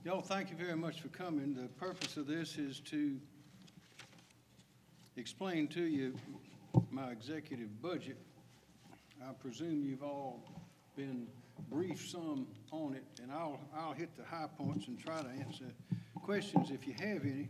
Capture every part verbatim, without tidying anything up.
Y'all, thank you very much for coming. The purpose of this is to explain to you my executive budget. I presume you've all been briefed some on it, and I'll, I'll hit the high points and try to answer questions if you have any.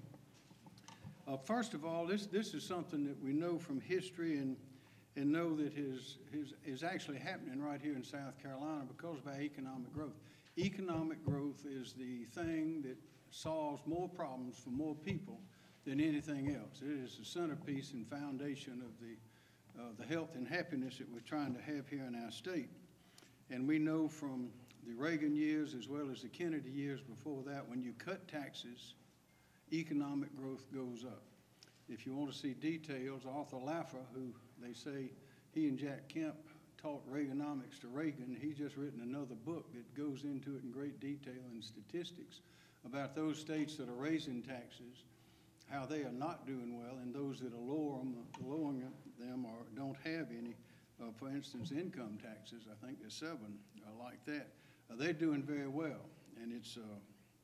Uh, first of all, this, this is something that we know from history and, and know that is, is, is actually happening right here in South Carolina because of our economic growth. Economic growth is the thing that solves more problems for more people than anything else. It is the centerpiece and foundation of the, uh, the health and happiness that we're trying to have here in our state. And we know from the Reagan years as well as the Kennedy years before that, when you cut taxes, economic growth goes up. If you want to see details, Arthur Laffer, who they say he and Jack Kemp taught Reaganomics to Reagan, he's just written another book that goes into it in great detail and statistics about those states that are raising taxes, how they are not doing well, and those that are lower them, lowering them or don't have any. Uh, for instance, income taxes, I think there's seven uh, like that. Uh, they're doing very well, and it's uh,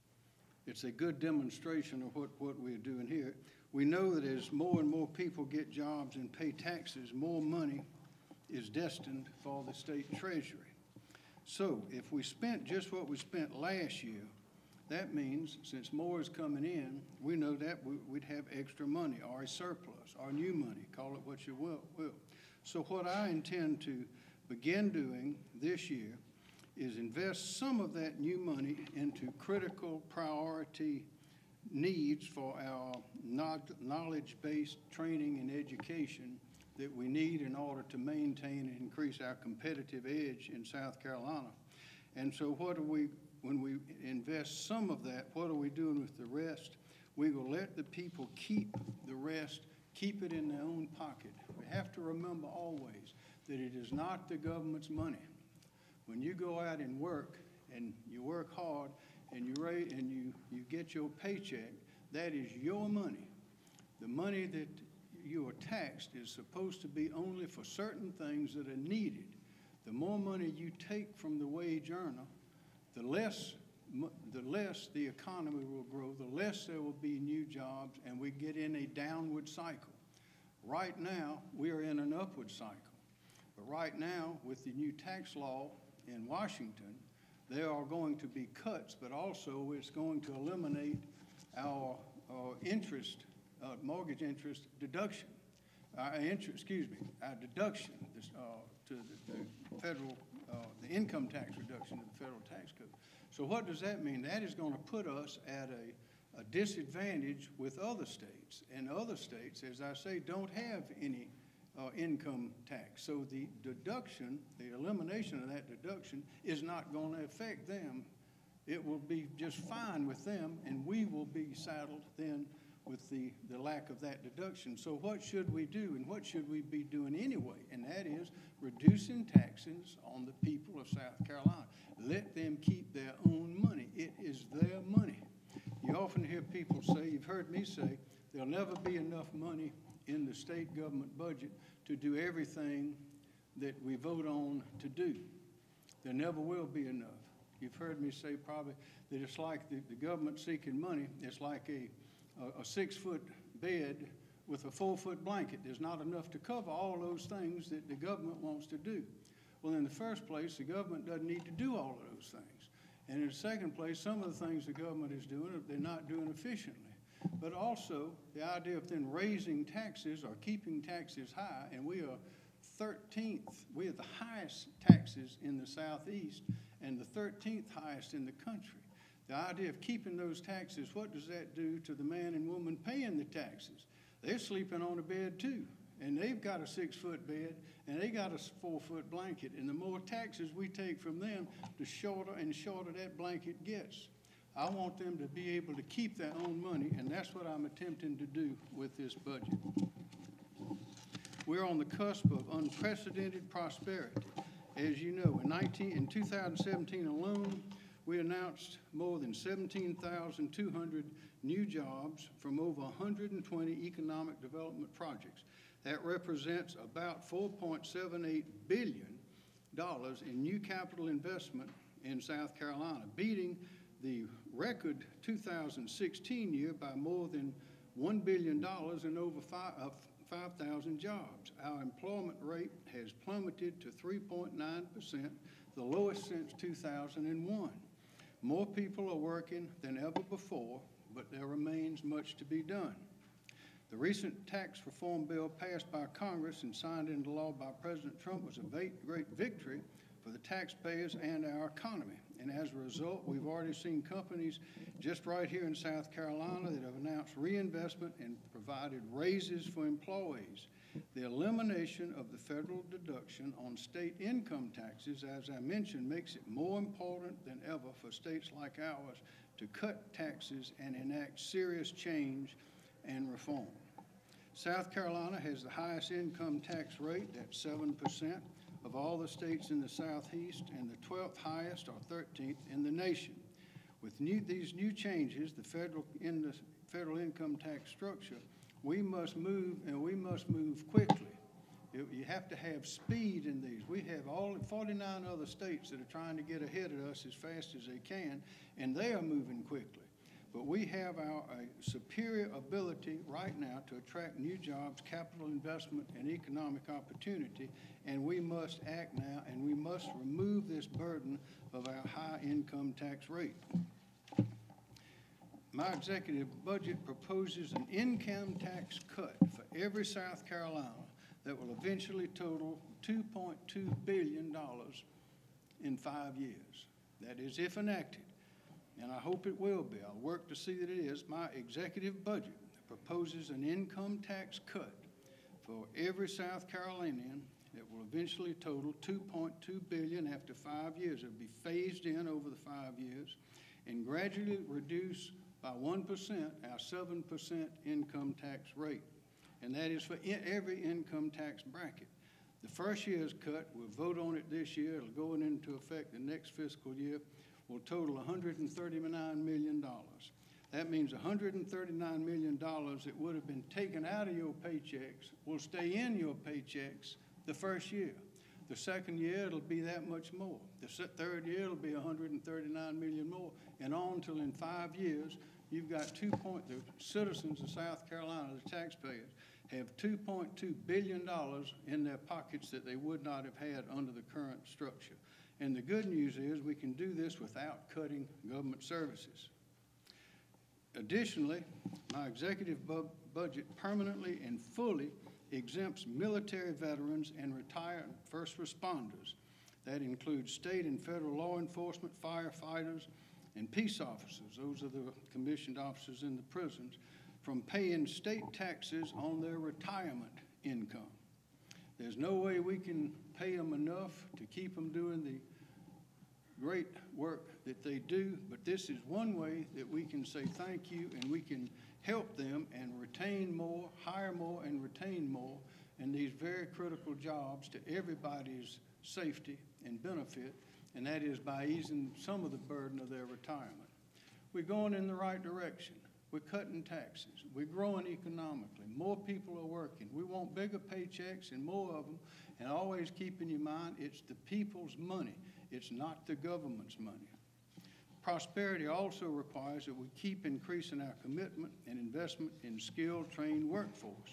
it's a good demonstration of what, what we're doing here. We know that as more and more people get jobs and pay taxes, more money is destined for the state treasury. So if we spent just what we spent last year, that means since more is coming in, we know that we'd have extra money or a surplus or new money, call it what you will. will. So what I intend to begin doing this year is invest some of that new money into critical priority needs for our knowledge-based training and education that we need in order to maintain and increase our competitive edge in South Carolina. And so what are we, when we invest some of that, what are we doing with the rest? We will let the people keep the rest, keep it in their own pocket. We have to remember always that it is not the government's money. When you go out and work, and you work hard, and you rate, and you, you get your paycheck, that is your money. The money that you are taxed is supposed to be only for certain things that are needed. The more money you take from the wage earner, the less, the less the economy will grow, the less there will be new jobs, and we get in a downward cycle. Right now, we are in an upward cycle. But right now, with the new tax law in Washington, there are going to be cuts, but also it's going to eliminate our, our interest Uh, mortgage interest deduction, uh, interest, excuse me, our deduction this, uh, to the, the federal, uh, the income tax reduction to the federal tax code. So what does that mean? That is going to put us at a, a disadvantage with other states. And other states, as I say, don't have any uh, income tax. So the deduction, the elimination of that deduction is not going to affect them. It will be just fine with them, and we will be saddled then with the, the lack of that deduction. So what should we do, and what should we be doing anyway? And that is reducing taxes on the people of South Carolina. Let them keep their own money. It is their money. You often hear people say, you've heard me say, there'll never be enough money in the state government budget to do everything that we vote on to do. There never will be enough. You've heard me say probably that it's like the, the government seeking money. It's like a a six-foot bed with a four-foot blanket. There's not enough to cover all those things that the government wants to do. Well, in the first place, the government doesn't need to do all of those things. And in the second place, some of the things the government is doing, they're not doing efficiently. But also, the idea of then raising taxes or keeping taxes high, and we are thirteenth, we are the highest taxes in the Southeast and the thirteenth highest in the country. The idea of keeping those taxes, what does that do to the man and woman paying the taxes? They're sleeping on a bed too, and they've got a six-foot bed, and they got a four-foot blanket, and the more taxes we take from them, the shorter and shorter that blanket gets. I want them to be able to keep their own money, and that's what I'm attempting to do with this budget. We're on the cusp of unprecedented prosperity. As you know, in, nineteen, in two thousand seventeen alone, we announced more than seventeen thousand two hundred new jobs from over one hundred twenty economic development projects. That represents about four point seven eight billion dollars in new capital investment in South Carolina, beating the record two thousand sixteen year by more than one billion dollars and over five thousand jobs. Our employment rate has plummeted to three point nine percent, the lowest since two thousand one. More people are working than ever before, but there remains much to be done. The recent tax reform bill passed by Congress and signed into law by President Trump was a great victory for the taxpayers and our economy. And as a result, we've already seen companies just right here in South Carolina that have announced reinvestment and provided raises for employees. The elimination of the federal deduction on state income taxes, as I mentioned, makes it more important than ever for states like ours to cut taxes and enact serious change and reform. South Carolina has the highest income tax rate, that's seven percent of all the states in the Southeast, and the twelfth highest or thirteenth in the nation. With new, these new changes, the federal, in the federal income tax structure, we must move, and we must move quickly. It, you have to have speed in these. We have all forty-nine other states that are trying to get ahead of us as fast as they can, and they are moving quickly. But we have our a superior ability right now to attract new jobs, capital investment, and economic opportunity, and we must act now, and we must remove this burden of our high income tax rate. My executive budget proposes an income tax cut for every South Carolina that will eventually total two point two billion dollars in five years. That is, if enacted. And I hope it will be. I'll work to see that it is. My executive budget proposes an income tax cut for every South Carolinian that will eventually total two point two billion dollars after five years. It will be phased in over the five years and gradually reduce by one percent our seven percent income tax rate. And that is for in every income tax bracket. The first year's cut, we'll vote on it this year. It'll go into effect the next fiscal year. Will total one hundred thirty-nine million dollars. That means one hundred thirty-nine million dollars that would have been taken out of your paychecks will stay in your paychecks the first year. The second year, it'll be that much more. The third year, it'll be one hundred thirty-nine million dollars more, and on until in five years, you've got two point, the citizens of South Carolina, the taxpayers, have two point two billion dollars in their pockets that they would not have had under the current structure. And the good news is we can do this without cutting government services. Additionally, my executive bu budget permanently and fully exempts military veterans and retired first responders. That includes state and federal law enforcement, firefighters, and peace officers. Those are the commissioned officers in the prisons, from paying state taxes on their retirement income. There's no way we can pay them enough to keep them doing the great work that they do, but this is one way that we can say thank you, and we can help them and retain more, hire more and retain more in these very critical jobs to everybody's safety and benefit, and that is by easing some of the burden of their retirement. We're going in the right direction. We're cutting taxes. We're growing economically. More people are working. We want bigger paychecks and more of them. And always keep in your mind, it's the people's money. It's not the government's money. Prosperity also requires that we keep increasing our commitment and investment in skilled, trained workforce.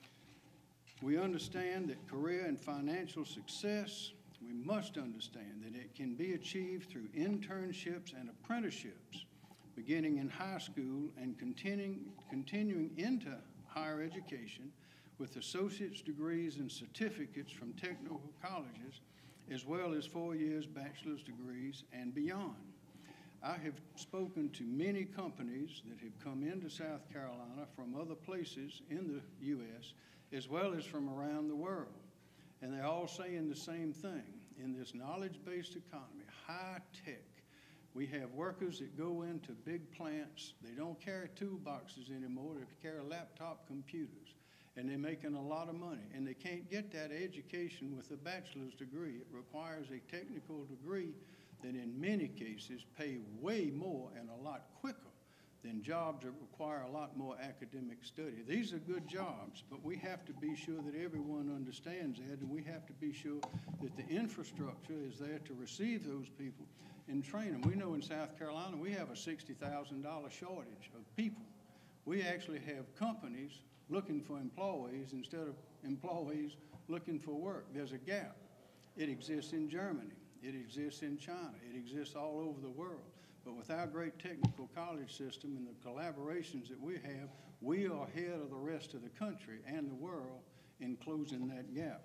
We understand that career and financial success, we must understand that it can be achieved through internships and apprenticeships, beginning in high school and continuing, continuing into higher education with associate's degrees and certificates from technical colleges, as well as four years bachelor's degrees and beyond. I have spoken to many companies that have come into South Carolina from other places in the U S as well as from around the world. And they're all saying the same thing. In this knowledge-based economy, high tech, we have workers that go into big plants. They don't carry toolboxes anymore. They carry laptop computers. And they're making a lot of money. And they can't get that education with a bachelor's degree. It requires a technical degree that in many cases pay way more and a lot quicker than jobs that require a lot more academic study. These are good jobs, but we have to be sure that everyone understands that, and we have to be sure that the infrastructure is there to receive those people and train them. We know in South Carolina, we have a sixty thousand dollar shortage of people. We actually have companies looking for employees instead of employees looking for work. There's a gap. It exists in Germany. It exists in China. It exists all over the world. But with our great technical college system and the collaborations that we have, we are ahead of the rest of the country and the world in closing that gap.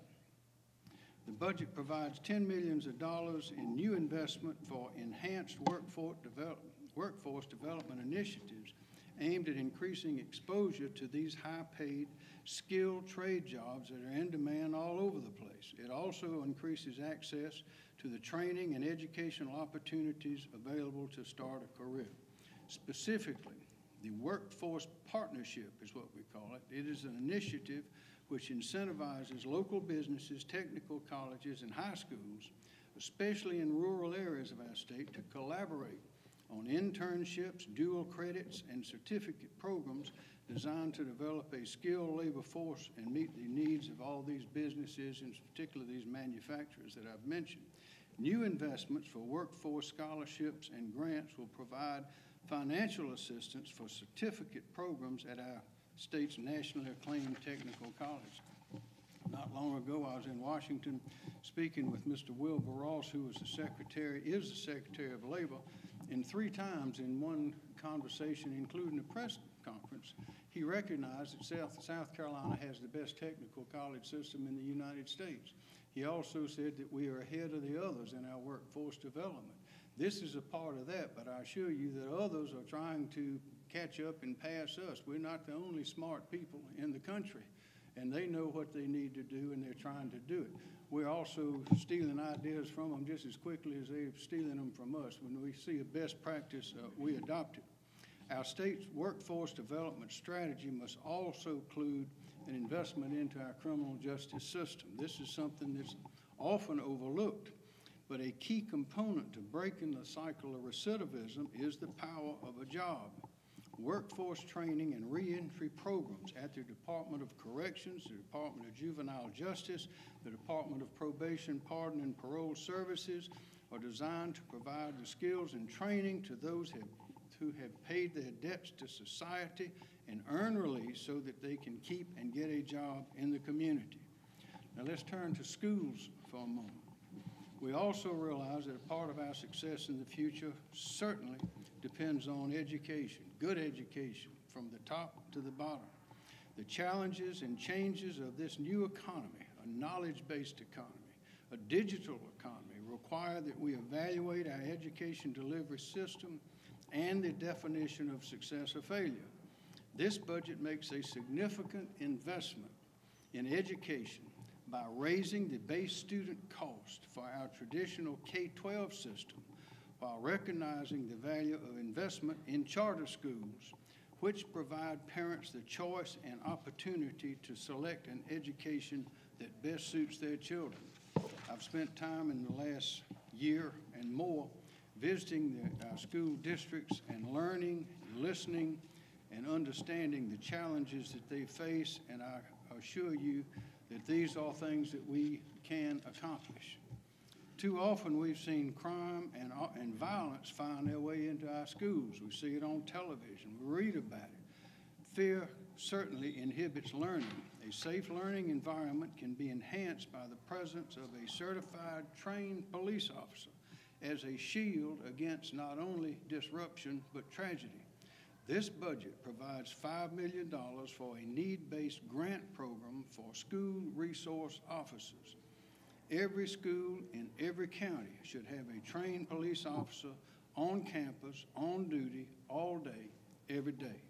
The budget provides ten millions of dollars in new investment for enhanced workforce development, workforce development initiatives aimed at increasing exposure to these high-paid, skilled trade jobs that are in demand all over the place. It also increases access to the training and educational opportunities available to start a career. Specifically, the Workforce Partnership is what we call it. It is an initiative which incentivizes local businesses, technical colleges, and high schools, especially in rural areas of our state, to collaborate on internships, dual credits, and certificate programs designed to develop a skilled labor force and meet the needs of all these businesses, and particularly these manufacturers that I've mentioned. New investments for workforce scholarships and grants will provide financial assistance for certificate programs at our state's nationally acclaimed technical college. Not long ago, I was in Washington speaking with Mister Wilbur Ross, who was the secretary, is the Secretary of Labor, and three times in one conversation, including a press conference, he recognized that South, South Carolina has the best technical college system in the United States. He also said that we are ahead of the others in our workforce development. This is a part of that, but I assure you that others are trying to catch up and pass us. We're not the only smart people in the country, and they know what they need to do, and they're trying to do it. We're also stealing ideas from them just as quickly as they're stealing them from us. When we see a best practice, uh, we adopt it. Our state's workforce development strategy must also include an investment into our criminal justice system. This is something that's often overlooked, but a key component to breaking the cycle of recidivism is the power of a job. Workforce training and reentry programs at the Department of Corrections, the Department of Juvenile Justice, the Department of Probation, Pardon, and Parole Services are designed to provide the skills and training to those have, who have paid their debts to society and earn release so that they can keep and get a job in the community. Now let's turn to schools for a moment. We also realize that a part of our success in the future certainly depends on education, good education from the top to the bottom. The challenges and changes of this new economy, a knowledge-based economy, a digital economy, require that we evaluate our education delivery system and the definition of success or failure. This budget makes a significant investment in education by raising the base student cost for our traditional K twelve system while recognizing the value of investment in charter schools, which provide parents the choice and opportunity to select an education that best suits their children. I've spent time in the last year and more visiting the, our school districts and learning, listening, and understanding the challenges that they face, and I assure you that these are things that we can accomplish. Too often we've seen crime and, uh, and violence find their way into our schools. We see it on television, we read about it. Fear certainly inhibits learning. A safe learning environment can be enhanced by the presence of a certified, trained police officer as a shield against not only disruption but tragedy. This budget provides five million dollars for a need-based grant program for school resource officers. Every school in every county should have a trained police officer on campus, on duty, all day, every day.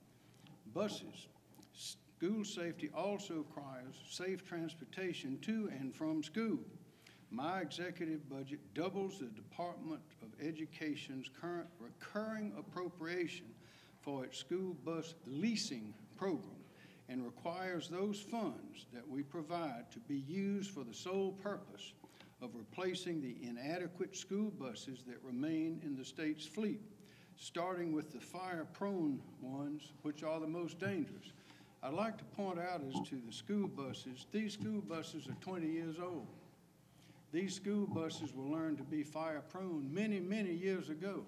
Buses. School safety also requires safe transportation to and from school. My executive budget doubles the Department of Education's current recurring appropriation for its school bus leasing program and requires those funds that we provide to be used for the sole purpose of replacing the inadequate school buses that remain in the state's fleet, starting with the fire-prone ones, which are the most dangerous. I'd like to point out as to the school buses, these school buses are twenty years old. These school buses were learned to be fire-prone many, many years ago,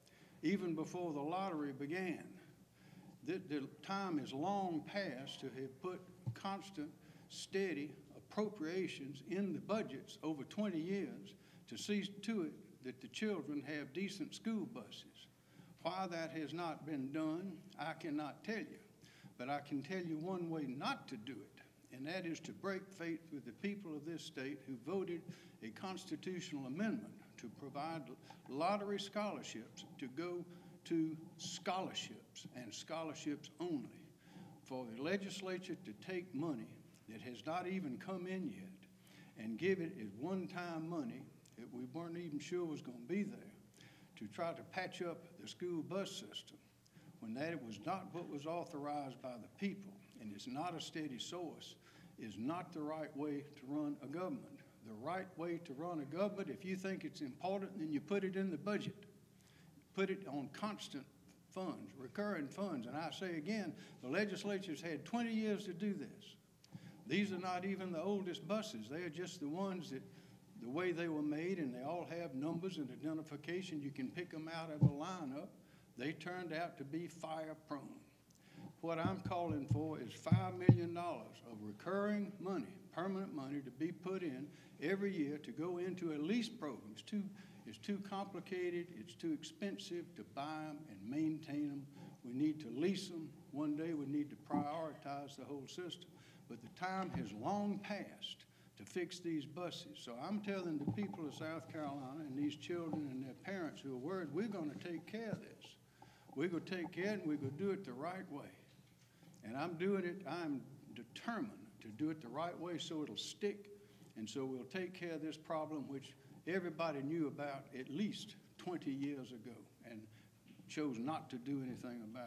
even before the lottery began. The, the time is long past to have put constant, steady appropriations in the budgets over twenty years to see to it that the children have decent school buses. Why that has not been done, I cannot tell you. But I can tell you one way not to do it, and that is to break faith with the people of this state who voted a constitutional amendment to provide lottery scholarships to go to scholarships and scholarships only. For the legislature to take money that has not even come in yet and give it as one-time money that we weren't even sure was going to be there to try to patch up the school bus system when that was not what was authorized by the people and it's not a steady source, is not the right way to run a government. The right way to run a government, if you think it's important, then you put it in the budget. Put it on constant funds, recurring funds. And I say again, the legislature's had twenty years to do this. These are not even the oldest buses. They are just the ones that, the way they were made, and they all have numbers and identification. You can pick them out of a lineup. They turned out to be fire prone. What I'm calling for is five million dollars of recurring money, permanent money to be put in every year to go into a lease program. It's too, it's too complicated, it's too expensive to buy them and maintain them. We need to lease them. One day we need to prioritize the whole system. But the time has long passed to fix these buses. So I'm telling the people of South Carolina and these children and their parents who are worried, we're going to take care of this. We're going to take care of it, and we're going to do it the right way. And I'm doing it, I'm determined to do it the right way so it'll stick, and so we'll take care of this problem which everybody knew about at least twenty years ago and chose not to do anything about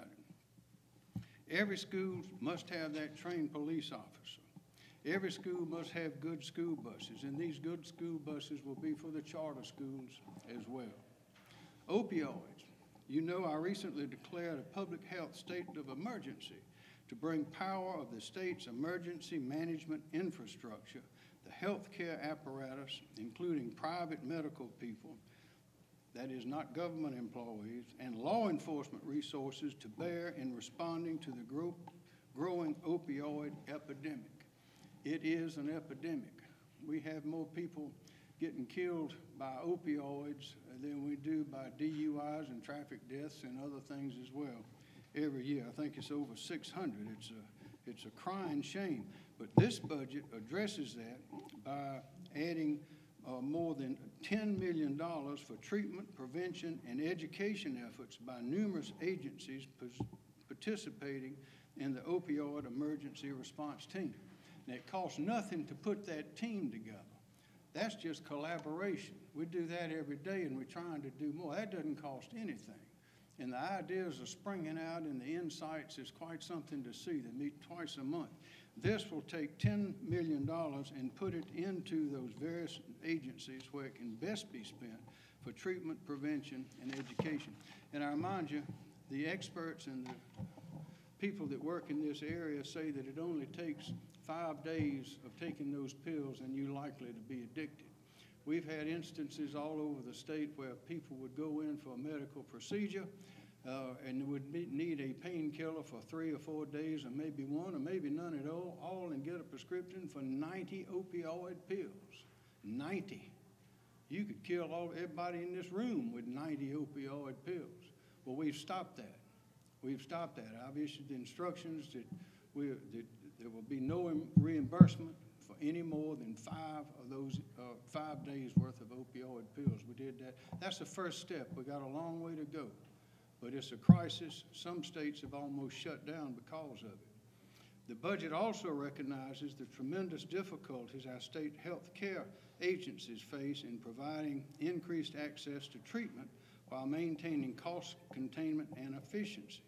it. Every school must have that trained police officer. Every school must have good school buses, and these good school buses will be for the charter schools as well. Opioids. You know, I recently declared a public health state of emergency to bring power of the state's emergency management infrastructure, the healthcare apparatus, including private medical people, that is not government employees, and law enforcement resources to bear in responding to the grow growing opioid epidemic. It is an epidemic. We have more people getting killed by opioids than we do by D U Is and traffic deaths and other things as well every year. I think it's over six hundred. It's a, it's a crying shame. But this budget addresses that by adding uh, more than ten million dollars for treatment, prevention, and education efforts by numerous agencies participating in the opioid emergency response team. And it costs nothing to put that team together. That's just collaboration. We do that every day, and we're trying to do more. That doesn't cost anything. And the ideas are springing out, and the insights is quite something to see. They meet twice a month. This will take ten million dollars and put it into those various agencies where it can best be spent for treatment, prevention, and education. And I remind you, the experts and the people that work in this area say that it only takes five days of taking those pills and you're likely to be addicted. We've had instances all over the state where people would go in for a medical procedure uh, and would be, need a painkiller for three or four days, or maybe one, or maybe none at all, all and get a prescription for ninety opioid pills. ninety. You could kill all, everybody in this room with ninety opioid pills. Well, we've stopped that. We've stopped that. I've issued instructions that, we, that there will be no reimbursement for any more than five of those, uh, five days worth of opioid pills. We did that. That's the first step. We got a long way to go, but it's a crisis. Some states have almost shut down because of it. The budget also recognizes the tremendous difficulties our state health care agencies face in providing increased access to treatment while maintaining cost containment and efficiency.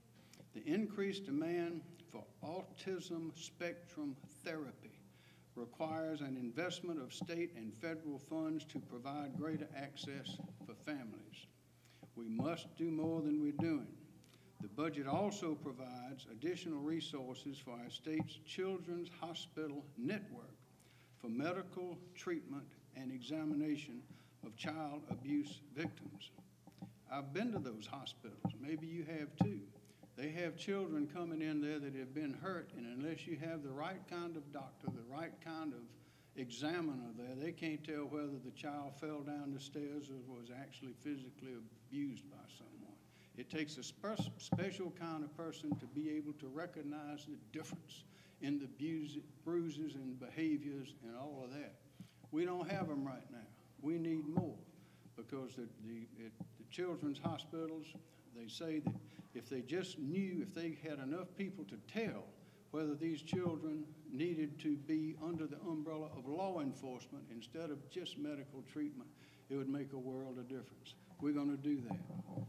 The increased demand for autism spectrum therapy requires an investment of state and federal funds to provide greater access for families. We must do more than we're doing. The budget also provides additional resources for our state's Children's Hospital Network for medical treatment and examination of child abuse victims. I've been to those hospitals. Maybe you have too. They have children coming in there that have been hurt, and unless you have the right kind of doctor, the right kind of examiner there, they can't tell whether the child fell down the stairs or was actually physically abused by someone. It takes a spe special kind of person to be able to recognize the difference in the bruises and behaviors and all of that. We don't have them right now. We need more, because the, the, it, the children's hospitals, they say that if they just knew, if they had enough people to tell whether these children needed to be under the umbrella of law enforcement instead of just medical treatment, it would make a world of difference. We're going to do that.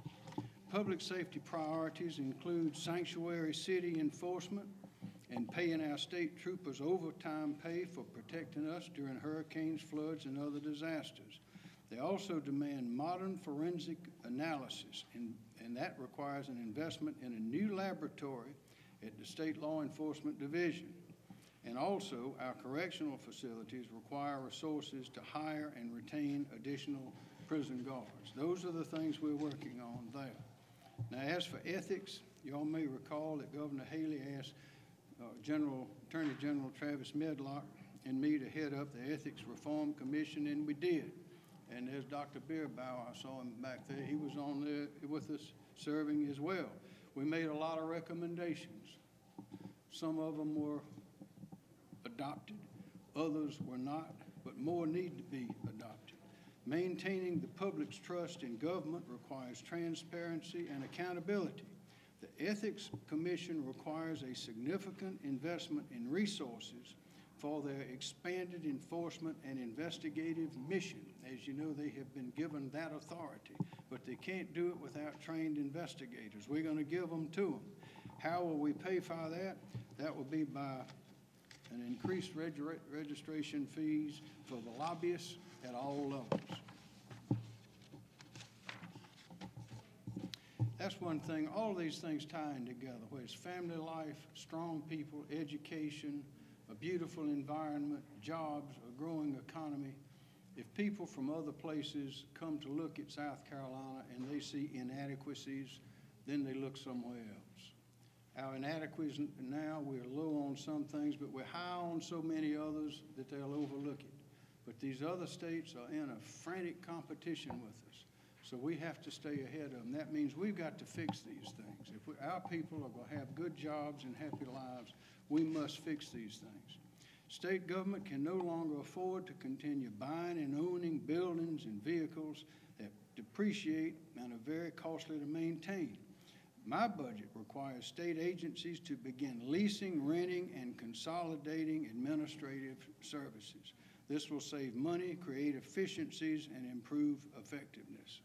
Public safety priorities include sanctuary city enforcement and paying our state troopers overtime pay for protecting us during hurricanes, floods, and other disasters. They also demand modern forensic analysis, and, and that requires an investment in a new laboratory at the State Law Enforcement Division. And also, our correctional facilities require resources to hire and retain additional prison guards. Those are the things we're working on there. Now, as for ethics, you all may recall that Governor Haley asked uh, General Attorney General Travis Medlock and me to head up the Ethics Reform Commission, and we did. And there's Doctor Beerbauer, I saw him back there. He was on there with us serving as well. We made a lot of recommendations. Some of them were adopted, others were not, but more need to be adopted. Maintaining the public's trust in government requires transparency and accountability. The Ethics Commission requires a significant investment in resources for their expanded enforcement and investigative mission. As you know, they have been given that authority, but they can't do it without trained investigators. We're going to give them to them. How will we pay for that? That will be by an increased reg registration fees for the lobbyists at all levels. That's one thing. All these things tying together, where it's family life, strong people, education, a beautiful environment, jobs, a growing economy. If people from other places come to look at South Carolina and they see inadequacies, then they look somewhere else. Our inadequacies now, we're low on some things, but we're high on so many others that they'll overlook it. But these other states are in a frantic competition with us, so we have to stay ahead of them. That means we've got to fix these things. If we, our people are going to have good jobs and happy lives, we must fix these things. State government can no longer afford to continue buying and owning buildings and vehicles that depreciate and are very costly to maintain. My budget requires state agencies to begin leasing, renting, and consolidating administrative services. This will save money, create efficiencies, and improve effectiveness.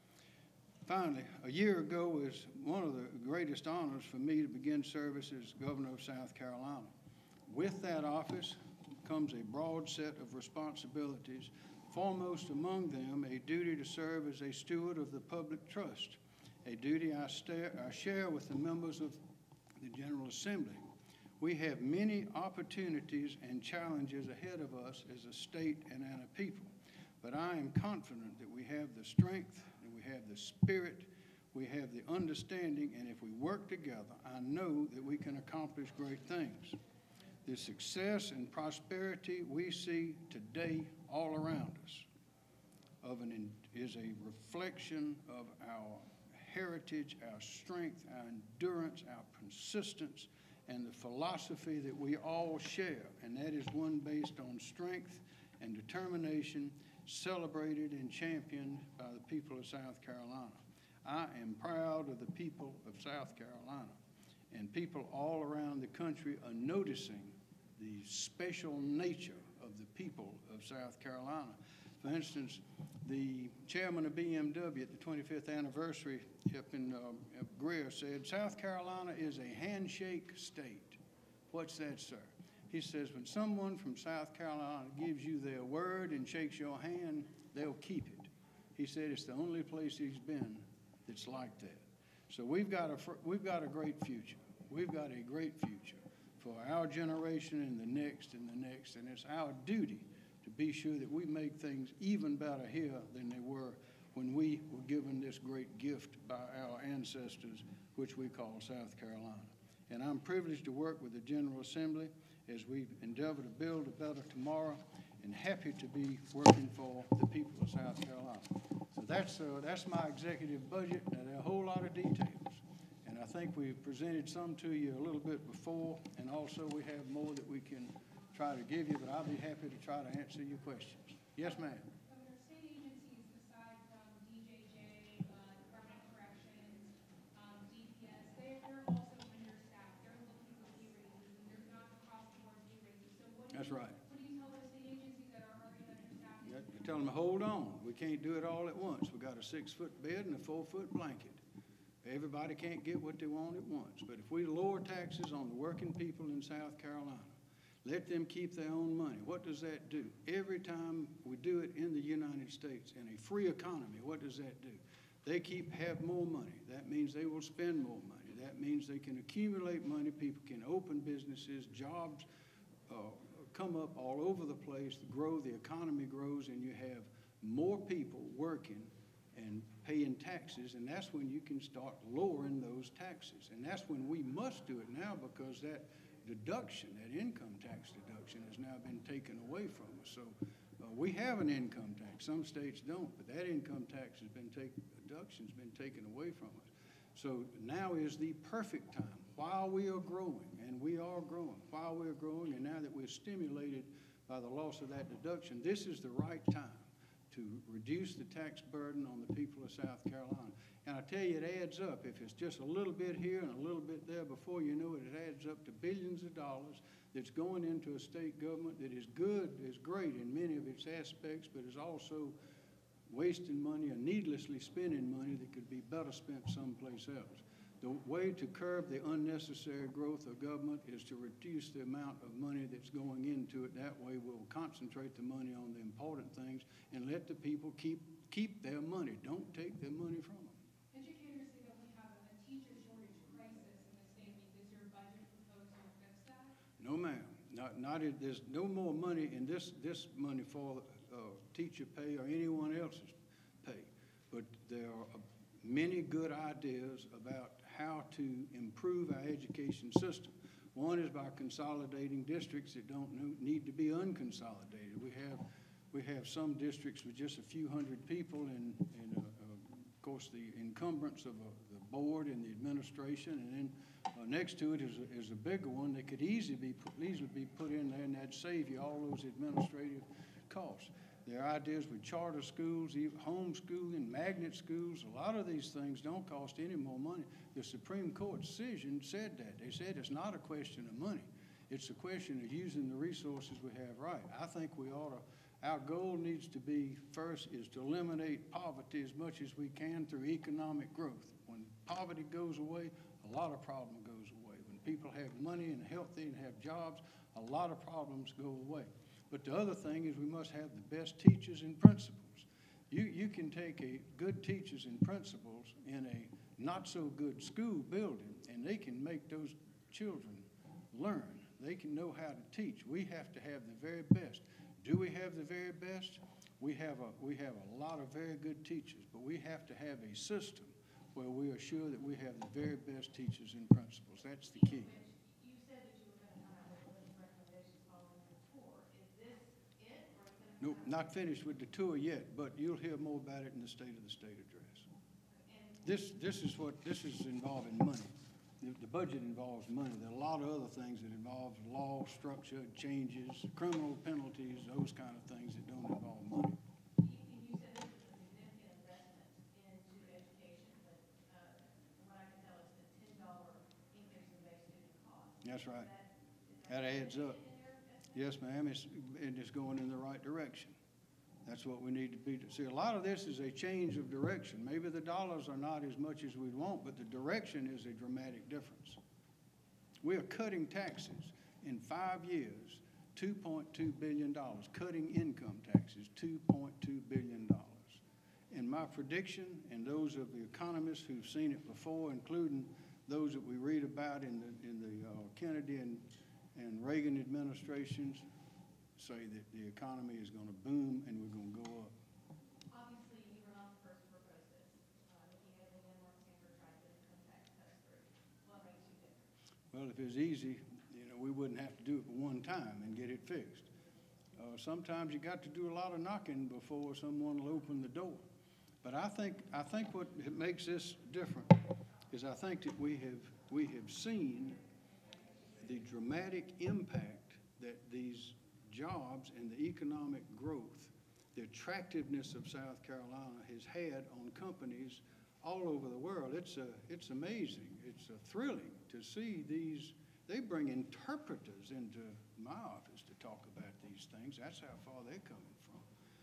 Finally, a year ago was one of the greatest honors for me to begin service as Governor of South Carolina. With that office comes a broad set of responsibilities, foremost among them a duty to serve as a steward of the public trust, a duty I, I share with the members of the General Assembly. We have many opportunities and challenges ahead of us as a state and as a people, but I am confident that we have the strength, and we have the spirit, we have the understanding, and if we work together, I know that we can accomplish great things. The success and prosperity we see today all around us of an, is a reflection of our heritage, our strength, our endurance, our persistence, and the philosophy that we all share, and that is one based on strength and determination, celebrated and championed by the people of South Carolina. I am proud of the people of South Carolina, and people all around the country are noticing the special nature of the people of South Carolina. For instance, the chairman of B M W at the twenty-fifth anniversary up in uh, Greer said, South Carolina is a handshake state. What's that, sir? He says, when someone from South Carolina gives you their word and shakes your hand, they'll keep it. He said it's the only place he's been that's like that. So we've got a, we've got a great future. We've got a great future for our generation and the next and the next, and it's our duty to be sure that we make things even better here than they were when we were given this great gift by our ancestors, which we call South Carolina. And I'm privileged to work with the General Assembly as we endeavor to build a better tomorrow, and happy to be working for the people of South Carolina. So that's, uh, that's my executive budget. Now, there are a whole lot of details, and I think we've presented some to you a little bit before, and also we have more that we can try to give you, but I'll be happy to try to answer your questions. Yes, ma'am. Governor, state agencies aside from D J J, uh, Department of Corrections, um, D P S, they're, they're also understaffed. They're looking for pay raises, and there's not across-the-board pay raises. So what do That's you, right. what do you tell those state agencies that are already understaffed? You tell them, hold on, we can't do it all at once. We got a six-foot bed and a four-foot blanket. Everybody can't get what they want at once. But if we lower taxes on the working people in South Carolina, let them keep their own money, what does that do? Every time we do it in the United States, in a free economy, what does that do? They keep, have more money. That means they will spend more money. That means they can accumulate money. People can open businesses, jobs uh, come up all over the place, grow, the economy grows, and you have more people working and paying taxes, and that's when you can start lowering those taxes. And that's when we must do it now, because that deduction, that income tax deduction, has now been taken away from us. So uh, we have an income tax. Some states don't, but that income tax has been taken, deduction's been taken away from us. So now is the perfect time, while we are growing, and we are growing, while we're growing, and now that we're stimulated by the loss of that deduction, this is the right time to reduce the tax burden on the people of South Carolina. And I tell you, it adds up. If it's just a little bit here and a little bit there, before you know it, it adds up to billions of dollars that's going into a state government that is good, is great in many of its aspects, but is also wasting money and needlessly spending money that could be better spent someplace else. The way to curb the unnecessary growth of government is to reduce the amount of money that's going into it. That way we'll concentrate the money on the important things and let the people keep, keep their money. Don't take their monny from them. Educators say that we have a teacher shortage crisis in the state. Is your budget proposed to fix that? No, ma'am. Not, not, if there's no more money in this, this money for uh, teacher pay or anyone else's pay. But there are uh, many good ideas about how to improve our education system. One is by consolidating districts that don't need to be unconsolidated. We have, we have some districts with just a few hundred people, and, and uh, uh, of course the encumbrance of a, the board and the administration, and then uh, next to it is a, is a bigger one that could easily be, put, easily be put in there, and that'd save you all those administrative costs. There are ideas with charter schools, homeschooling, magnet schools. A lot of these things don't cost any more money. The Supreme Court decision said that. They said it's not a question of money. It's a question of using the resources we have right. I think we ought to, our goal needs to be, first, is to eliminate poverty as much as we can through economic growth. When poverty goes away, a lot of problem goes away. When people have money and healthy and have jobs, a lot of problems go away. But the other thing is we must have the best teachers and principals. You, you can take a good teachers and principals in a not so good school building, and they can make those children learn. They can know how to teach. We have to have the very best. Do we have the very best? We have a, we have a lot of very good teachers, but we have to have a system where we are sure that we have the very best teachers and principals. That's the key. Nope, not finished with the tour yet, but you'll hear more about it in the State of the State address. This, this is what, this is involving money. The, the budget involves money. There are a lot of other things that involve law, structure, changes, criminal penalties, those kind of things that don't involve money. You said this was a significant investment into education, but uh, from what I can tell, it's a ten dollar increase in base student cost. That's right. That, That adds up. Yes, ma'am, it's, and it's going in the right direction. That's what we need to be. See, a lot of this is a change of direction. Maybe the dollars are not as much as we'd want, but the direction is a dramatic difference. We are cutting taxes in five years, two point two billion dollars, cutting income taxes, two point two billion dollars. And my prediction, and those of the economists who've seen it before, including those that we read about in the, in the uh, Kennedy and and Reagan administrations, say that the economy is gonna boom and we're gonna go up. Obviously, you were not the first to propose this. Uh, Nikki Haley and Mark Sanford tried to come tax cuts through. What makes you different? Well, if it was easy, you know, we wouldn't have to do it but one time and get it fixed. Uh, sometimes you got to do a lot of knocking before someone will open the door. But I think, I think what makes this different is I think that we have, we have seen the dramatic impact that these jobs and the economic growth, the attractiveness of South Carolina has had on companies all over the world. It's a, it's amazing. It's a thrilling to see these. They bring interpreters into my office to talk about these things. That's how far they're coming from.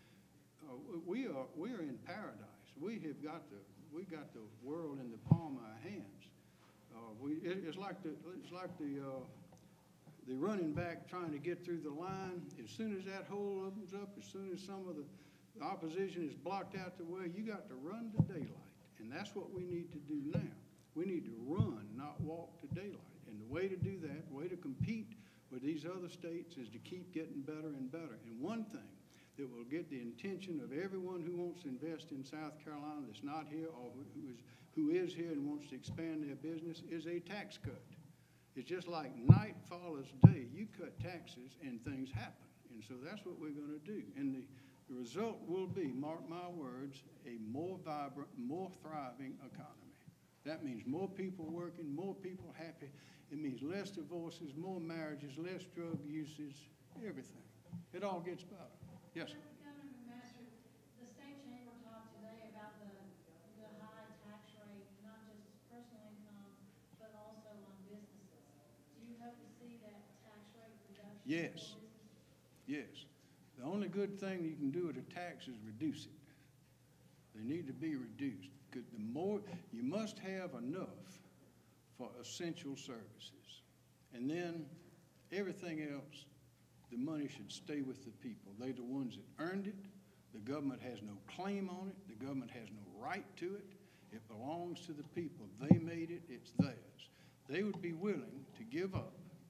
Uh, we are we are in paradise. We have got the we got the world in the palm of our hands. Uh, we it, it's like the it's like the uh, the running back trying to get through the line. As soon as that hole opens up, as soon as some of the opposition is blocked out the way, you got to run to daylight, and that's what we need to do now. We need to run, not walk to daylight. And the way to do that, the way to compete with these other states is to keep getting better and better. And one thing that will get the attention of everyone who wants to invest in South Carolina that's not here or who is, who is here and wants to expand their business is a tax cut. It's just like night follows day. You cut taxes and things happen. And so that's what we're going to do. And the, the result will be, mark my words, a more vibrant, more thriving economy. That means more people working, more people happy. It means less divorces, more marriages, less drug usage, everything. It all gets better. Yes, sir. Governor McMaster, the state chamber talked today about the, the high tax rate, not just personal income, but also on businesses. Do you hope to see that tax rate reduction? Yes. for businesses? Yes. The only good thing you can do with a tax is reduce it. They need to be reduced. Because the more, you must have enough for essential services. And then everything else, the money should stay with the people. They're the ones that earned it. The government has no claim on it. The government has no right to it. It belongs to the people. They made it. It's theirs. They would be willing to give up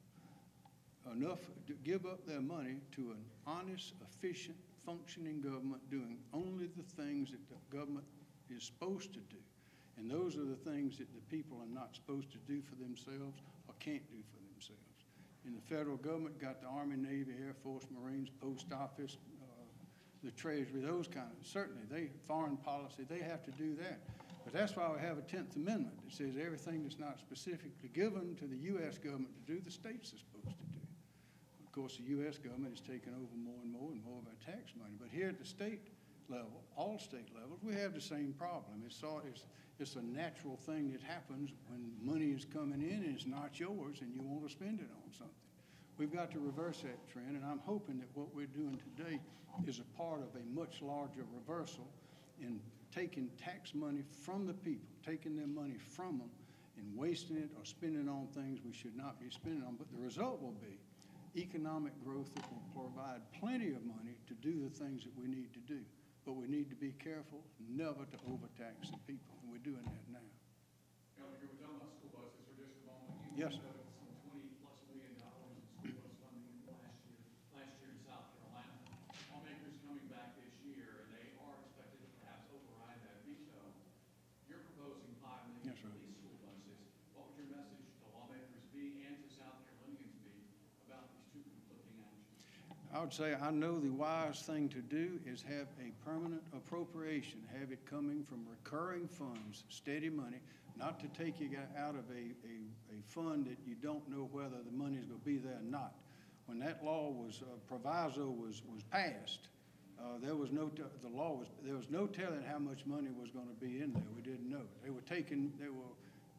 enough, to give up their money to an honest, efficient, functioning government doing only the things that the government is supposed to do. And those are the things that the people are not supposed to do for themselves or can't do for themselves. And the federal government got the Army, Navy, Air Force, Marines, Post Office, uh, the Treasury, those kind of, certainly, they, foreign policy, they have to do that. But that's why we have a tenth Amendment that says everything that's not specifically given to the U S government to do, the states are supposed to do. Of course, the U S government is taking over more and more and more of our tax money. But here at the state level, all state levels, we have the same problem. It's, all, it's, it's a natural thing that happens when money is coming in and it's not yours and you want to spend it on something. We've got to reverse that trend, and I'm hoping that what we're doing today is a part of a much larger reversal in taking tax money from the people, taking their money from them and wasting it or spending it on things we should not be spending on. But the result will be economic growth that will provide plenty of money to do the things that we need to do. But we need to be careful never to overtax the people, and we're doing that now. Governor, we're talking about school buses for just a moment. Yes, You sir. put some twenty plus million dollars in school bus funding last year, last year in South Carolina. Lawmakers coming back this year, and they are expected to perhaps override that veto. You're proposing five million Yes, sir. for these school buses. What would your message to lawmakers be and to South Carolinians be about these two conflicting actions? I would say I know the wise thing to do is have a permanent appropriation, have it coming from recurring funds, steady money, not to take you out of a, a, a fund that you don't know whether the money is going to be there or not. When that law was, uh, proviso was, was passed, uh, there was no, t the law was, there was no telling how much money was going to be in there. We didn't know. They were taking, they were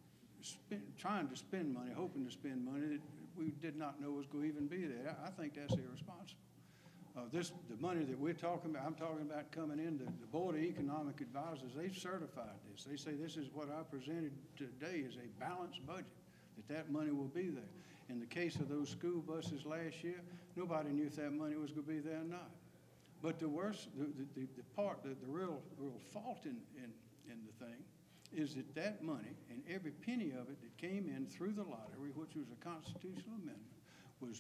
spend, trying to spend money, hoping to spend money that we did not know was going to even be there. I, I think that's irresponsible. Uh, this, the money that we're talking about, I'm talking about coming in, the, the Board of Economic Advisors, they've certified this. They say this is what I presented today is a balanced budget, that that money will be there. In the case of those school buses last year, nobody knew if that money was going to be there or not. But the worst, the, the, the part, the, the real, real fault in, in, in the thing is that that money and every penny of it that came in through the lottery, which was a constitutional amendment, was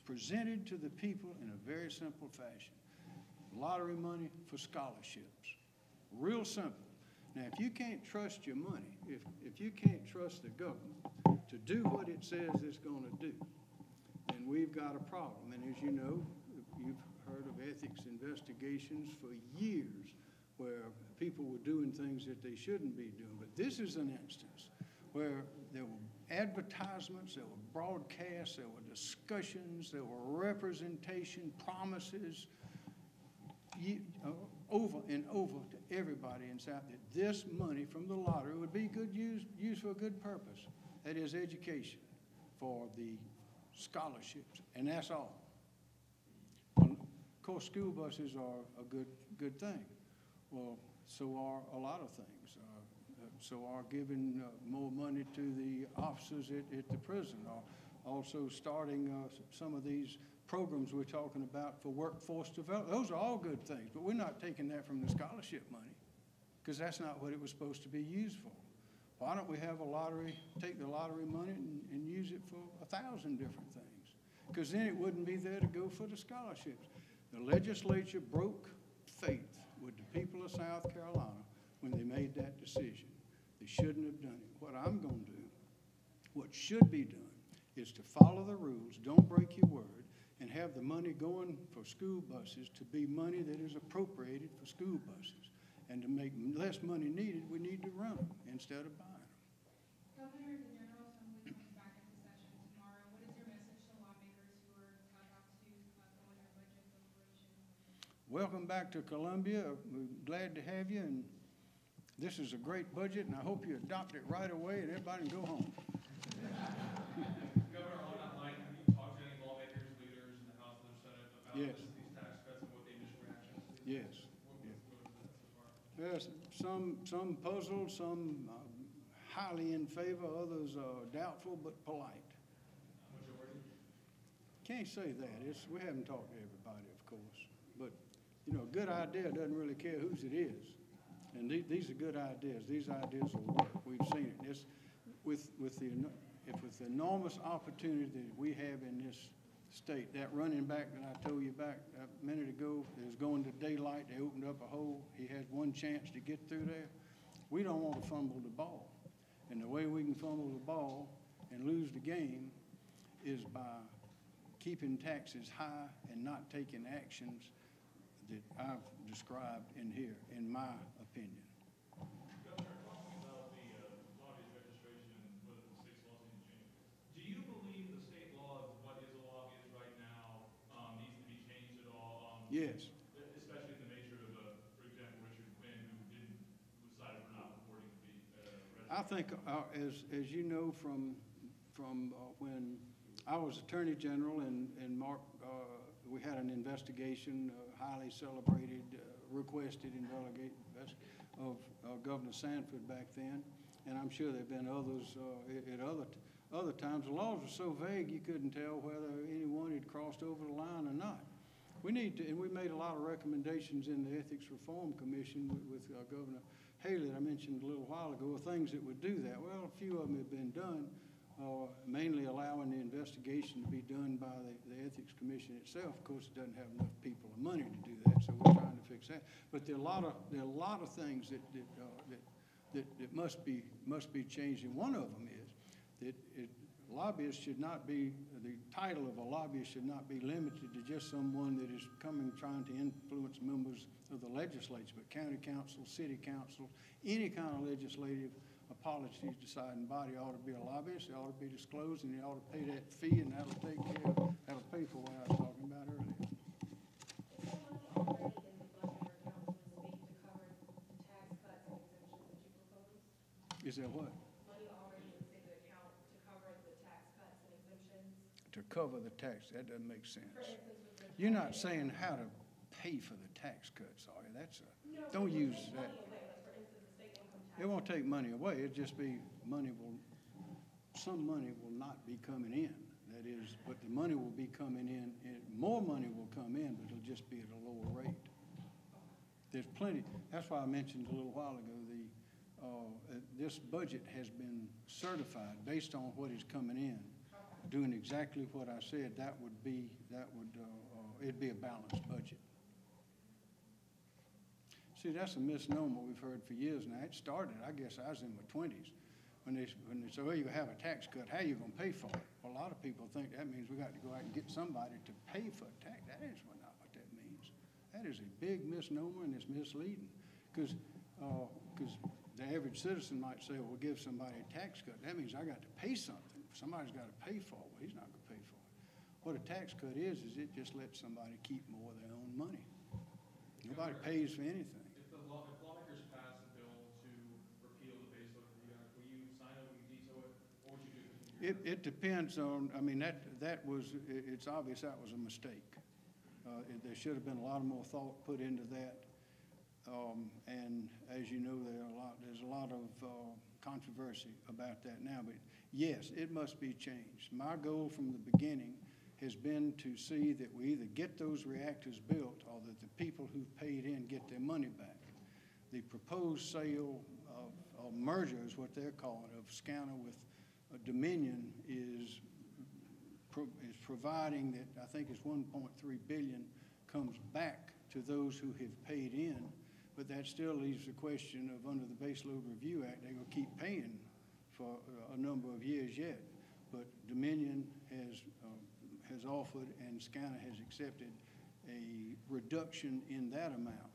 presented to the people in a very simple fashion. Lottery money for scholarships. Real simple. Now, if you can't trust your money, if, if you can't trust the government to do what it says it's gonna do, then we've got a problem. And as you know, you've heard of ethics investigations for years where people were doing things that they shouldn't be doing. But this is an instance where there were advertisements, there were broadcasts, there were discussions, there were representation, promises, ye- uh, over and over to everybody in South that this money from the lottery would be good use, used for a good purpose. That is education for the scholarships, and that's all. Well, of course, school buses are a good, good thing. Well, so are a lot of things. Uh, so are giving uh, more money to the officers at, at the prison, or also starting uh, some of these programs we're talking about for workforce development. Those are all good things, but we're not taking that from the scholarship money, because that's not what it was supposed to be used for. Why don't we have a lottery, take the lottery money and, and use it for a thousand different things? Because then it wouldn't be there to go for the scholarships. The legislature broke faith with the people of South Carolina when they made that decision. They shouldn't have done it. What I'm going to do, what should be done, is to follow the rules, don't break your word, and have the money going for school buses to be money that is appropriated for school buses. And to make less money needed, we need to run them instead of buying them. Governor, the General Assembly comes back into session tomorrow. What is your message to lawmakers who are about to uh, go in their budget deliberations? Welcome back to Columbia. We're glad to have you, and this is a great budget, and I hope you adopt it right away and everybody can go home. Governor, on that line, have you talked to any lawmakers, leaders in the House and the Senate about Yes. this, these tax cuts and what the initial reaction is? Yes. What, what, what is that so far? There's some, some puzzled, some uh, highly in favor, others are doubtful but polite. Majority? Can't say that. It's, we haven't talked to everybody, of course. But, you know, a good idea doesn't really care whose it is. And the, these are good ideas. These ideas will work. We've seen it. It's, with, with, the, if with the enormous opportunity that we have in this state, that running back that I told you back a minute ago is going to daylight. They opened up a hole. He had one chance to get through there. We don't want to fumble the ball. And the way we can fumble the ball and lose the game is by keeping taxes high and not taking actions that I've described in here, in my opinion. Governor, talking about the uh, lobbyist registration and whether the state's laws need to change, do you believe the state law of what is a lobbyist right now um, needs to be changed at all? Um, Yes. Especially the nature of, uh, for example, Richard Quinn, who didn't, who decided for not reporting to be uh, registered. I think, uh, as, as you know from, from uh, when I was Attorney General and, and Mark, uh, we had an investigation, uh, highly celebrated, uh, requested investigate of uh, Governor Sanford back then, and I'm sure there've been others uh, at, at other other times. The laws were so vague you couldn't tell whether anyone had crossed over the line or not. We need to, and we made a lot of recommendations in the Ethics Reform Commission with, with uh, Governor Haley that I mentioned a little while ago, things that would do that. Well, a few of them have been done. Uh, mainly allowing the investigation to be done by the, the Ethics Commission itself. Of course, it doesn't have enough people and money to do that, so we're trying to fix that. But there are a lot of there are a lot of things that that uh, that, that that must be must be changed, and one of them is that it, lobbyists should not be the title of a lobbyist should not be limited to just someone that is coming trying to influence members of the legislature, but county council, city council, any kind of legislative a policy deciding body ought to be a lobbyist, they ought to be disclosed, and they ought to pay that fee, and that'll take care of, that'll pay for what I was talking about earlier. Already in the budget or councilman speak to cover the tax cuts and exemptions that you propose? Is that what? Money already in the account to cover the tax cuts and exemptions? To cover the tax, that doesn't make sense. For instance, with the. You're not saying how to pay for the tax cuts, are you? That's a, No, don't we'll use take that. money away, like for instance, the state income tax. It won't take money away, it'll just be, money will, some money will not be coming in. That is, but the money will be coming in, and more money will come in, but it'll just be at a lower rate. There's plenty, that's why I mentioned a little while ago, the, uh, uh, this budget has been certified based on what is coming in. doing exactly what I said, that would be, that would, uh, uh, it'd be a balanced budget. See, that's a misnomer we've heard for years now. It started, I guess I was in my twenties, when they, when they say, well, you have a tax cut, how you gonna pay for it? Well, a lot of people think that means we got to go out and get somebody to pay for a tax. That is not what that means. That is a big misnomer and it's misleading. Because, uh, because the average citizen might say, well, we'll give somebody a tax cut. That means I got to pay something. Somebody's got to pay for it. Well, he's not gonna pay for it. What a tax cut is, is it just lets somebody keep more of their own money. Nobody pays for anything. If the law, if lawmakers pass a bill to repeal the base load review act, will you sign it, will you veto it, or would you do it? It, it depends on, I mean, that, that was, it- it's obvious that was a mistake. Uh, it- There should have been a lot more thought put into that. Um, And as you know, there are a lot, there's a lot of uh, controversy about that now. But yes, it must be changed. My goal from the beginning has been to see that we either get those reactors built or that the people who paid in get their money back. The proposed sale of, or merger is what they're calling, of SCANA with uh, Dominion is, pro- is providing that, I think it's one point three billion comes back to those who have paid in, but that still leaves the question of, under the Base Load Review Act, they're gonna keep paying for uh, a number of years yet. But Dominion has, uh, has offered and SCANA has accepted a reduction in that amount.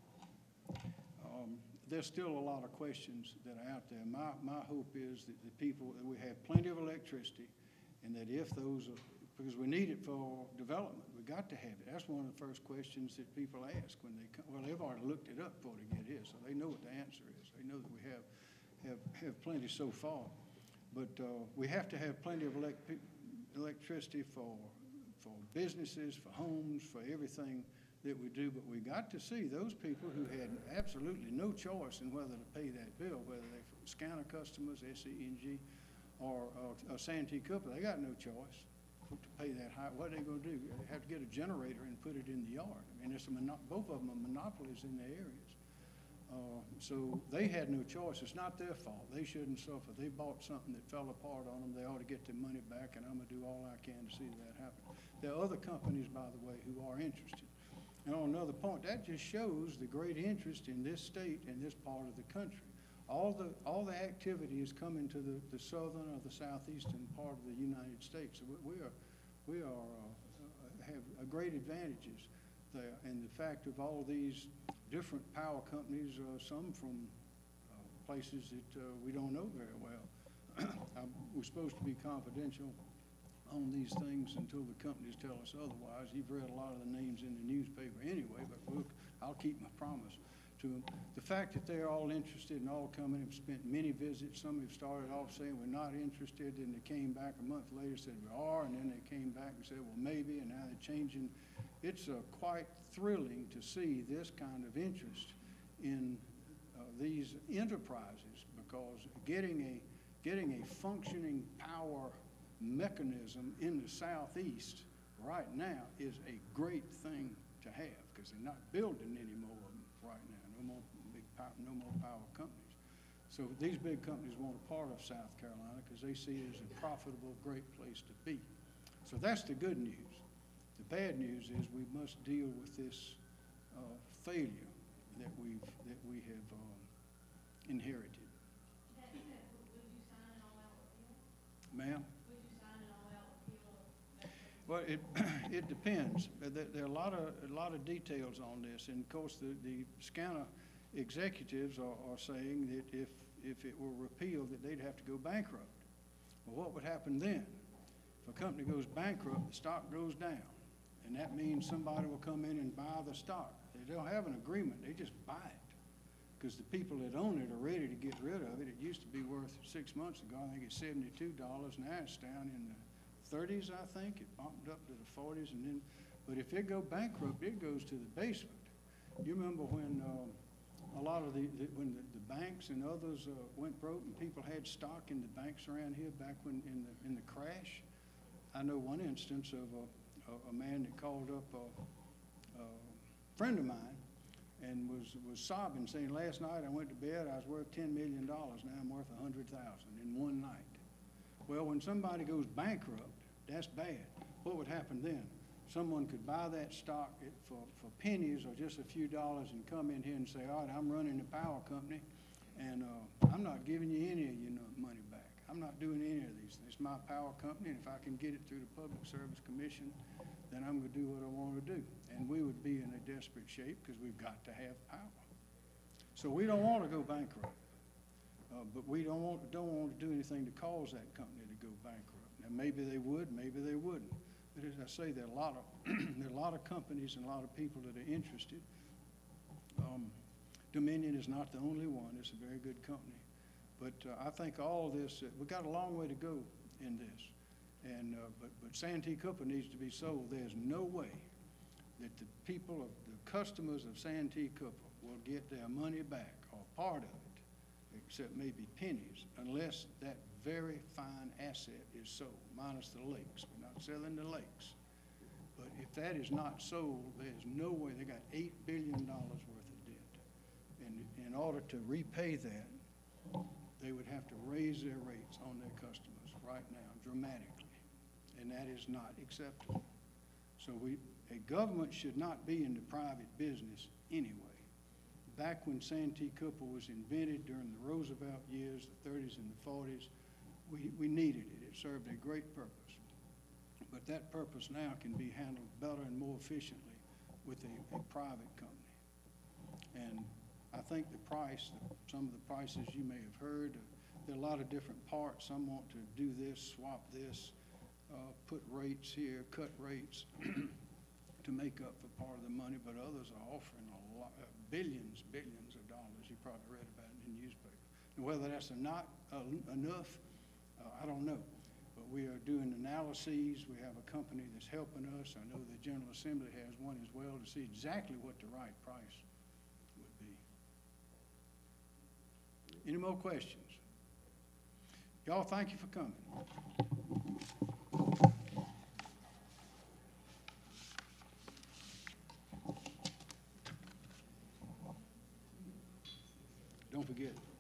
Um, There's still a lot of questions that are out there. My, my hope is that the people, that we have plenty of electricity, and that if those are, because we need it for development, we got to have it. That's one of the first questions that people ask when they come. Well, they've already looked it up before they get here, so they know what the answer is. They know that we have, have, have plenty so far. But uh, we have to have plenty of elect electricity for, for businesses, for homes, for everything that we do. But we got to see those people who had absolutely no choice in whether to pay that bill, whether they're SCANA customers, S E N G, or, or, or Santee Cooper. They got no choice to pay that high. What are they going to do? They have to get a generator and put it in the yard. I mean, it's a mono both of them are monopolies in their areas. Uh, so they had no choice. It's not their fault. They shouldn't suffer. They bought something that fell apart on them. They ought to get their money back, and I'm going to do all I can to see that happen. There are other companies, by the way, who are interested. And on another point, that just shows the great interest in this state and this part of the country. All the, all the activity is coming to the, the southern or the southeastern part of the United States. So we, we are, we are, uh, have a great advantages there. And the fact of all these different power companies, uh, some from uh, places that uh, we don't know very well. um, we're supposed to be confidential on these things until the companies tell us otherwise. You've read a lot of the names in the newspaper anyway, but look, I'll keep my promise to them. The fact that they're all interested and all coming, have spent many visits. Some have started off saying we're not interested, and they came back a month later, said we are, and then they came back and said, well, maybe, and now they're changing. It's uh, quite thrilling to see this kind of interest in uh, these enterprises, because getting a, getting a functioning power mechanism in the Southeast right now is a great thing to have, because they're not building any more of them right now, no more big power, no more power companies. So these big companies want a part of South Carolina because they see it as a profitable, great place to be. So that's the good news. The bad news is we must deal with this uh, failure that we've that we have um, inherited. That said, would you sign an all-out repeal? Ma'am? Would you sign an all-out repeal of? Well, it, it depends. There, there are a lot of, a lot of details on this. And of course, the, the SCANA executives are, are saying that if, if it were repealed, that they'd have to go bankrupt. Well, what would happen then? If a company goes bankrupt, the stock goes down. And that means somebody will come in and buy the stock. They don't have an agreement, they just buy it. Because the people that own it are ready to get rid of it. It used to be worth, six months ago, I think it's seventy-two dollars. Now it's down in the thirties, I think. It bumped up to the forties, and then, but if it go bankrupt, it goes to the basement. You remember when um, a lot of the, the when the, the banks and others uh, went broke, and people had stock in the banks around here back when in the in the crash? I know one instance of a, a, a man that called up a, a friend of mine and was was sobbing, saying, "Last night I went to bed, I was worth ten million dollars. Now I'm worth a hundred thousand in one night." Well, when somebody goes bankrupt, That's bad. What would happen then? Someone could buy that stock at- for, for pennies or just a few dollars and come in here and say, all right, I'm running the power company, and uh, I'm not giving you any of your no- money back. I'm not doing any of these things. It's my power company, and if I can get it through the Public Service Commission, then I'm gonna do what I wanna do. And we would be in a desperate shape because we've got to have power. So we don't wanna go bankrupt. Uh, but we don't want, don't want to do anything to cause that company to go bankrupt. Now, maybe they would, maybe they wouldn't. But as I say, there are a lot of, there are a lot of companies and a lot of people that are interested. Um, Dominion is not the only one. It's a very good company. But uh, I think all of this, uh, we've got a long way to go in this. And, uh, but, but Santee Cooper needs to be sold. There's no way that the people of, the customers of Santee Cooper will get their money back or part of it, except maybe pennies, unless that very fine asset is sold, minus the lakes. We're not selling the lakes. But if that is not sold, there's no way. They got eight billion dollars worth of debt. And in order to repay that, they would have to raise their rates on their customers right now dramatically. And that is not acceptable. So we, a government should not be in the private business anyway. Back when Santee Cooper was invented during the Roosevelt years, the thirties and the forties, we, we needed it. It served a great purpose. But that purpose now can be handled better and more efficiently with a, a private company. And I think the price, some of the prices you may have heard, there are a lot of different parts. Some want to do this, swap this, uh, put rates here, cut rates to make up for part of the money, but others are offering a lot, uh, billions, billions of dollars. You probably read about it in the newspaper. And whether that's not uh, enough, uh, I don't know. But we are doing analyses. We have a company that's helping us. I know the General Assembly has one as well to see exactly what the right price would be. Any more questions? Y'all, thank you for coming. Don't forget,